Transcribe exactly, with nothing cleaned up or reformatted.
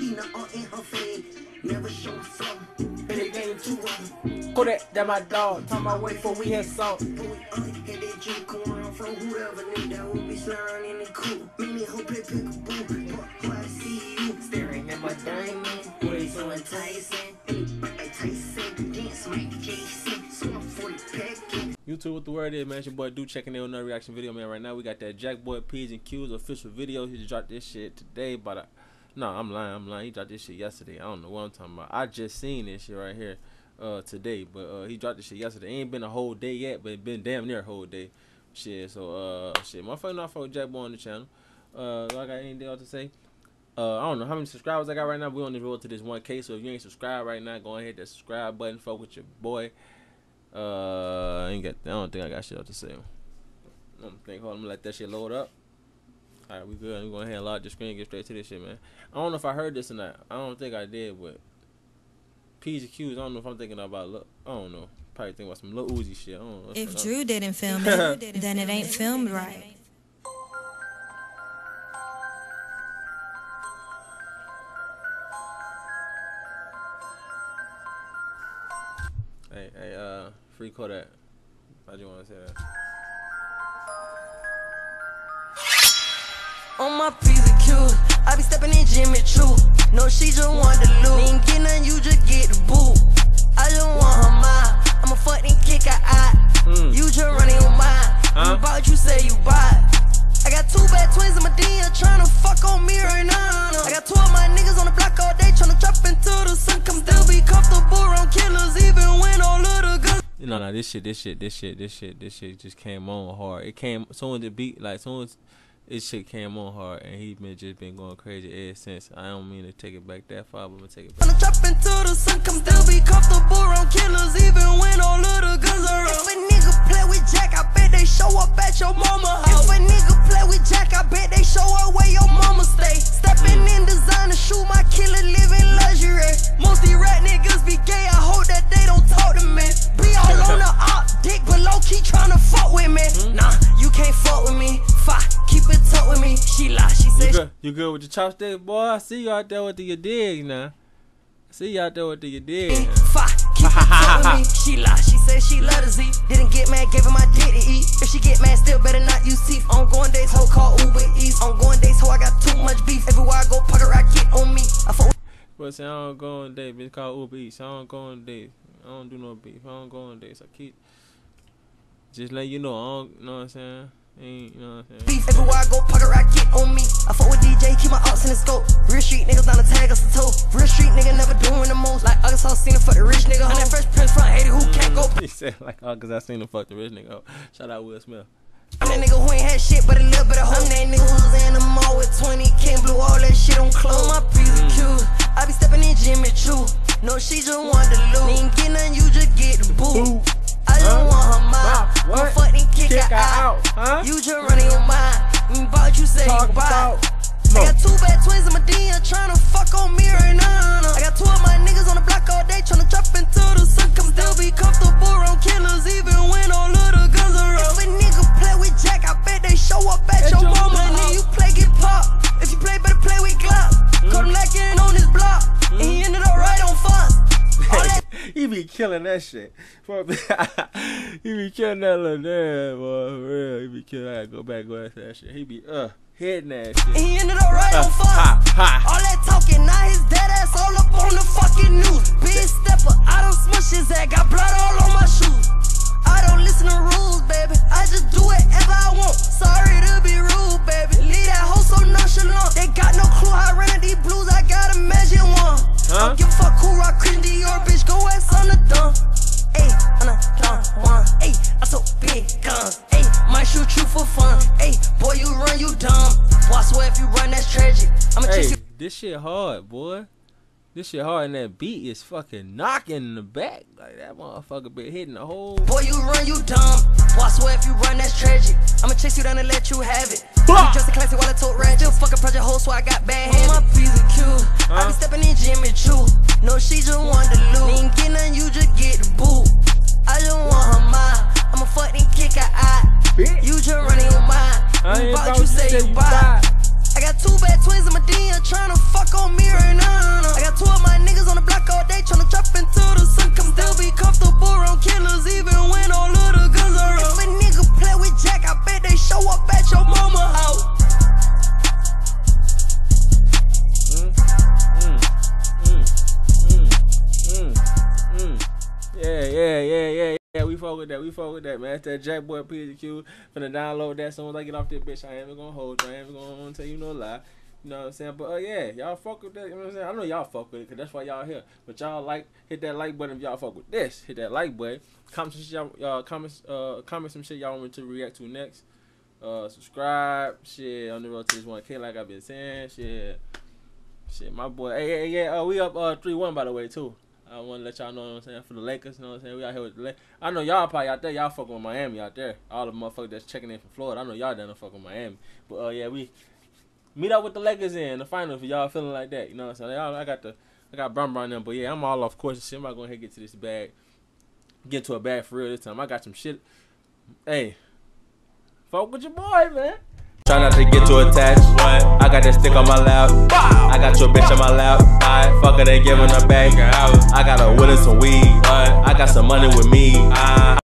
see no art in her face. Never show flow. In the game too long. Kodak, that my dog. Time I wait for we had salt. But we on had that G come around from whoever nigga that will be slurring in the cool. Make me hope it pick a boo. But I see you staring at my diamond. Way so enticing. Like Tyson. Dance Mike Jason. So I'm forty packing. YouTube, what the word is, man? It's your boy Do checking in on another reaction video, man. Right now we got that Jack Boy P's and Q's official video. He just dropped this shit today, but I, no, I'm lying, I'm lying. He dropped this shit yesterday. I don't know what I'm talking about. I just seen this shit right here uh today, but uh he dropped this shit yesterday. It ain't been a whole day yet, but it been damn near a whole day. Shit, so uh shit, motherfucker, not for Jack Boy on the channel. Uh, do I got anything else to say? Uh, I don't know how many subscribers I got right now. We on the road to this one K. So if you ain't subscribed right now, go ahead hit that subscribe button. Fuck with your boy. Uh, I ain't got. I don't think I got shit else to say. I don't think. Hold on, I'm gonna let that shit load up. All right, we good. I'm going ahead and lock the screen and get straight to this shit, man. I don't know if I heard this or not. I don't think I did, but P's and Q's. I don't know if I'm thinking about. Look, I don't know. Probably thinking about some Lil Uzi shit. I don't know. If Drew didn't film it, then it ain't filmed right. Hey, hey, uh, free Kodak. I just want to say that. On my P's and Q's, I be stepping in Jimmy Choo. No, she just want to lose. Ain't get none, you just get the boo. I just want her mind. I'ma fucking kick her out. Mm. You just running your mind. Huh? You bought, you say you buy. I got two bad twins in my D M trying to fuck on me right now. I got two of my niggas on the block all day trying to drop into the sun. Come still be comfortable around killers even when all of the guns. You know, nah, this shit, this shit, this shit, this shit, this shit just came on hard. It came, soon the beat, like, soon as this shit came on hard, and he been just been going crazy ever since. I don't mean to take it back that far, but I'm gonna take it back. I'm gonna drop into the sun, come still be comfortable around killers even when all of the guns are up. If a nigga play with Jack, I bet they show up at your mama house. If a nigga play with Jack, I bet they show up where your mama stay. Stepping in designer, shoot my killer, living luxury. Most these rat niggas be gay, I hope that they don't talk to me. Be all on the op, dick below, keep trying to fuck with me. Mm-hmm. Nah, you can't fuck with me. Fuck, keep it tuck with me. She lie, she say. You good, you good with your chopsticks, boy? I see you out there with the your dig now. I see you out there with the your dig. Fuck, keep it tuck with me. She lie, she say she love the Z. Didn't get mad, gave her my dick to eat. If she get mad, still better not use teeth. On going days, hoe call Uber Eats. On going days, hoe I got too much beef. Everywhere I go, pocket rocket on me. I fuck. But say I don't go on dates, bitch. Called Uber Eats. I don't go on dates. I don't do no beef. I don't go on dates. I keep just let you know. I don't, you know what I'm saying? Ain't, you know what I'm saying? Beef everywhere I go, pocket rocket on me. I fuck with D J, keep my ops in the scope. Real street niggas down the tag us the toe. Real street nigga never doing the most. Like August I seen him fuck the rich nigga. On that Fresh Prince front eighty, who can't go? He said like August I seen him fuck the rich nigga. Oh, shout out Will Smith. I'm that nigga who ain't had shit but a little bit of hoe. I'm that nigga who's in the mall with twenty K and blew all that shit on clothes. On my P's and Q's, I be stepping in Jimmy Choo. No, she just want to lose. Ain't get none, you just get the boo. I just huh? want her mind. What? Fucking kick, kick her, her out. out. Huh? You just running your mind. You bought, you say you buy. I got two bad twins in my D M trying to fuck on me right now. I got two of my niggas on the block all day trying to drop into the sun. Come still be comfortable around killers even when all of the guns are up. If a nigga play with Jack, I bet they show up at, at your, your mama house. You play, get pop. If you play, better play with Glock. Mm. Come lacking on this block. Mm. And he ended up right on Fox. He be killing that shit. He be killing that little damn boy, for real. He be killing. I gotta go back and go after that shit. He be uh hitting that shit. And he ended up right uh, on Fox. Ha, ha. All that talking, now his dead ass all up on the fucking news. Big stepper, I don't smush his ass, got blood all on my shoes. I don't listen to rules, baby. I just do whatever I want. Sorry to be rude, baby. Leave that hoe so nonchalant. They got no clue how I ran these blues. I got a magic one. Huh? Don't give a fuck who rock Christian Dior, bitch. Go ass on the dumb. Ayy, on the dumb one. Ayy, I so big guns. Ayy, might shoot you for fun. Ayy, boy, you run, you dumb. Boy, I swear if you run, that's tragic. I'ma chase you. This shit hard, boy. This shit hard, and that beat is fucking knocking in the back. Like, that motherfucker been hitting the whole. Boy, you run, you dumb. Boy, I swear if you run, that's tragic. I'ma chase you down and let you have it. You just a classic while I tote rat. Still fucking project hoes, so I got bad hands. On my P's and Q's, huh? I be stepping in Jimmy Choo. No, she just want to lose. Ain't get none, you just get the boo. I just want her mind. I'ma fucking kick her out. You just running your mind. You bought, you say you buy. I got two bad twins in my D M trying to fuck on me right now. fuck with that. We fuck with that, man. It's that Jack Boy P Z Q. Finna download that as soon as I get off this bitch. I ain't even gonna hold you. I ain't even gonna tell you no lie. You know what I'm saying? But uh, yeah, y'all fuck with that. You know what I'm saying? I know y'all fuck with it, because that's why y'all here. But y'all like, hit that like button if y'all fuck with this. Hit that like button. Comment some shit, y'all, uh, comment, uh, comment some shit y'all want me to react to next. Uh, subscribe. Shit, on the road to this one K, like I've been saying. Shit. Shit, my boy. Hey, hey, yeah, uh, we up uh three one, by the way, too. I want to let y'all know what I'm saying, for the Lakers, you know what I'm saying? We out here with the Lakers. I know y'all probably out there, y'all fucking with Miami out there. All the motherfuckers that's checking in from Florida, I know y'all down there fucking with Miami. But, uh, yeah, we meet up with the Lakers in the finals for y'all feeling like that, you know what I'm saying? I got the, I got Brum Brum them, but, yeah, I'm all off course and shit. I'm not going to get to this bag, get to a bag for real this time. I got some shit. Hey, fuck with your boy, man. Try not to get too attached. What? I got that stick on my lap. Bow. I got your bitch on my lap. I fuck her, they giving her back. I got a will and some weed. What? I got some money with me. I